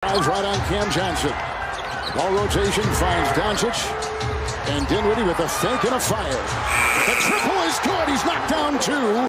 drives right on Cam Johnson. Ball rotation finds Doncic. And Dinwiddie with a fake and a fire. The triple is good. He's knocked down 2.